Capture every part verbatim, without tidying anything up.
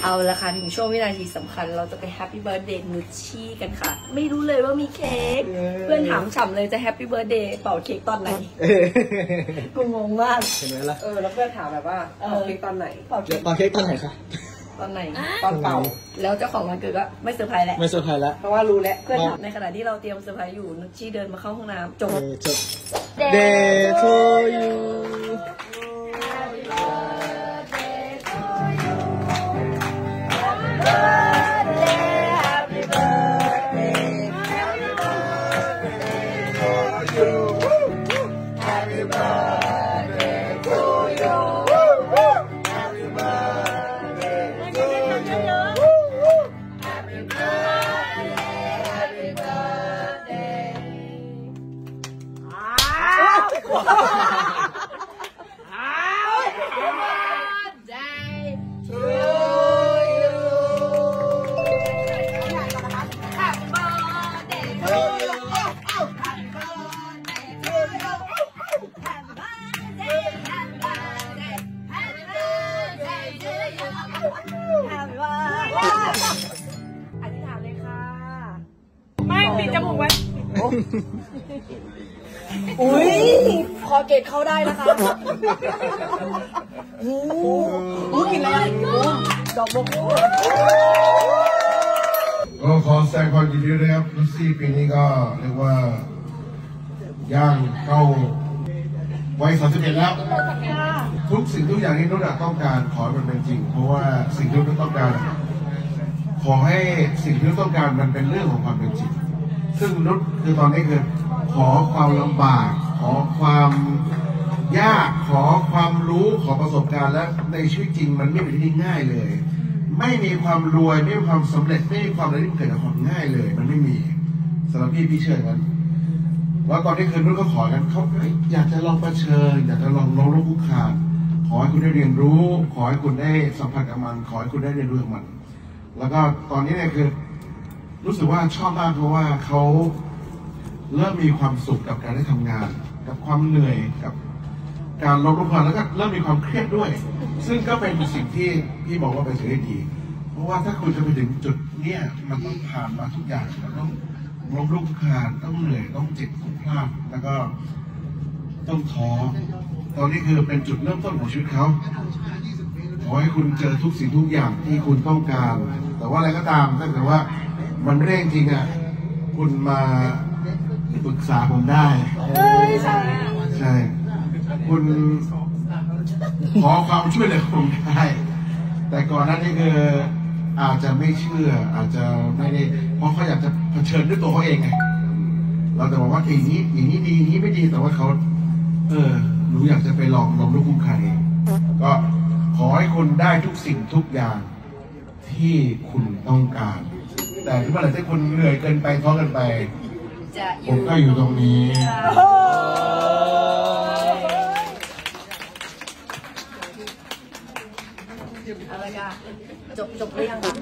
เอาละค่ะถึงช่วงวินาทีสำคัญเราจะไปแฮปปี้เบิร์ธเดย์นุชชี่กันค่ะไม่รู้เลยว่ามีเค้กเพื่อนถามฉ่ำเลยจะแฮปปี้เบิร์ธเดย์เป่าเค้กตอนไหนกูงงมากเห็นไหมล่ะเออแล้วเพื่อนถามแบบว่าเป่าเค้กตอนไหนเป่าเค้กเป่าเค้กตอนไหนคะตอนไหนตอนเป่าแล้วเจ้าของวันเกิดก็ไม่เซอร์ไพรส์แล้วไม่เซอร์ไพรส์แล้วเพราะว่ารู้แล้วเพื่อนถามในขณะที่เราเตรียมเซอร์ไพรส์อยู่นุชชี่เดินมาเข้าห้องน้ำจบจบ Day to you อุ้ยคอเกตเข้าได้นะคะอืมกินอะไรดอกบัวก็ขอแสดงความยินดีด้วยครับนุชชี่ปีนี้ก็เรียกว่าย่างเข้าวัยสามสิบเอ็ดแล้วทุกสิ่งทุกอย่างที่นุชต้องการขอให้มันเป็นจริงเพราะว่าสิ่งที่นุชต้องการขอให้สิ่งที่นุชต้องการมันเป็นเรื่องของความเป็นจริงซึ่งนุชคือตอนนี้คือขอความลำบากขอความยากขอความรู้ขอประสบการณ์และในชีวิตจริงมันไม่เป็นที่ง่ายเลยไม่มีความรวยไม่มีความสำเร็จไม่มีความอะไรที่เกิดจากความง่ายเลยมันไม่มีสำหรับพี่พี่เชื่อกันแล้วตอนนี้คือนุชก็ขอกันเขาอยากจะลองเผชิญอยากจะลองลองรู้คุกคามขอให้คุณได้เรียนรู้ขอให้คุณได้สัมผัสกับมันขอให้คุณได้เรียนรู้กับมันแล้วก็ตอนนี้เนี่ยคือรู้สึกว่าชอบมากเพราะว่าเขาเริ่มมีความสุขกับการได้ทำงานกับความเหนื่อยกับการลงทุนแล้วก็เริ่มมีความเครียดด้วยซึ่งก็เป็นสิ่งที่พี่บอกว่าเป็นสิ่งที่ดีเพราะว่าถ้าคุณจะไปถึงจุดเนี้ยมันต้องผ่านมาทุกอย่างมันต้องล้มลุกคลานต้องเหนื่อยต้องเจ็บต้องพลาดแล้วก็ต้องท้อตอนนี้คือเป็นจุดเริ่มต้นของชีวิตเขาขอให้คุณเจอทุกสิ่งทุกอย่างที่คุณต้องการแต่ว่าอะไรก็ตามถ้าเกิดว่ามันเร่งจริงอ่ะคุณมาปรึกษาผมได้ใช่ใช่คุณขอความช่วยเหลือผมได้แต่ก่อนหน้านี้คืออาจจะไม่เชื่ออาจจะไม่ได้เพราะเขาอยากจะเผชิญด้วยตัวเขาเองไงเราจะบอกว่าอย่างนี้อย่างนี้ดีอย่างนี้ไม่ดีแต่ว่าเขาเออหนูอยากจะไปลองลองลูกคู่ใครก็ขอให้คุณได้ทุกสิ่งทุกอย่างที่คุณต้องการแต่เมื่อไหร่ที่คุณเหนื่อยเกินไปท้อเกินไปผมก็อยู่ตรงนี้อะไรกันจบจบหรือยังคะ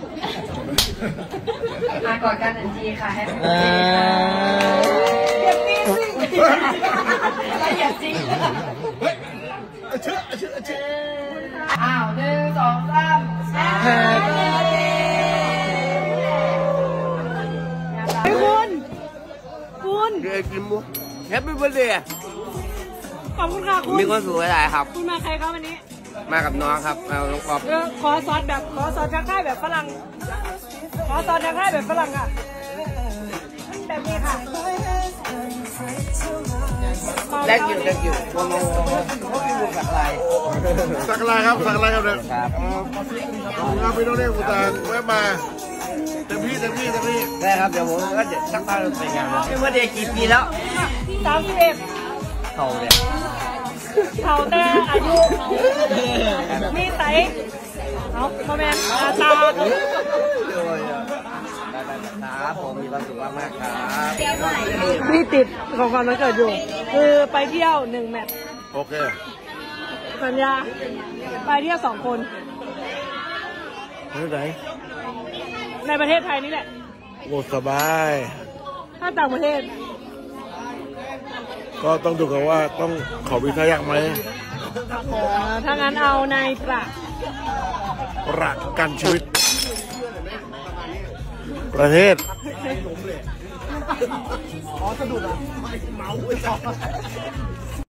มาก่อนกันอันทีค่ะแฮปปี้เบิร์ดเดย์ค่ะอย่าจริงอย่าจริงอ้าวหนึ่งสองสามแฮปปี้เบิร์ดเดย์คุณคุณเด็กกินมุกแฮปปี้เบิร์ดเดย์ขอบคุณค่ะคุณมีความสุขหลายๆครับคุณมาใครครับวันนี้มากับน้องครับมาน้องกอบขอซอสแบบขอซอสทักทายแบบฝรั่งขอซอสทักทายแบบฝรั่งอ่ะแบบนี้ค่ะแรกอยู่แรกอยู่โมโมเขาเป็นบุกสักลายสักลายครับสักลายครับเนี่ยครับเราไปต้องเรียกอุตส่าห์แวะมาเต็มที่เต็มที่เต็มที่ได้ครับเดี๋ยวผมก็จะสักพักไปงานแล้วพี่ว่าเด็กกี่ปีแล้วสามสิบเอ็ดเขาเนี่ยเขาแต่อายุมีไตเอาพ่อแม่ตาครับผมมีความสุขมากๆครับพี่ติดของความวันเกิดอยู่คือไปเที่ยวหนึ่งแมตช์โอเคสัญญาไปเที่ยวสองคนที่ไหนในประเทศไทยนี่แหละโอ้สบายถ้าต่างประเทศก็ต้องดูกันว่าต้องขอวีซ่ายากไหมถ้างั้นเอาในประประกันชีวิต ประเทศอ๋อสะดุดอ่ะเมา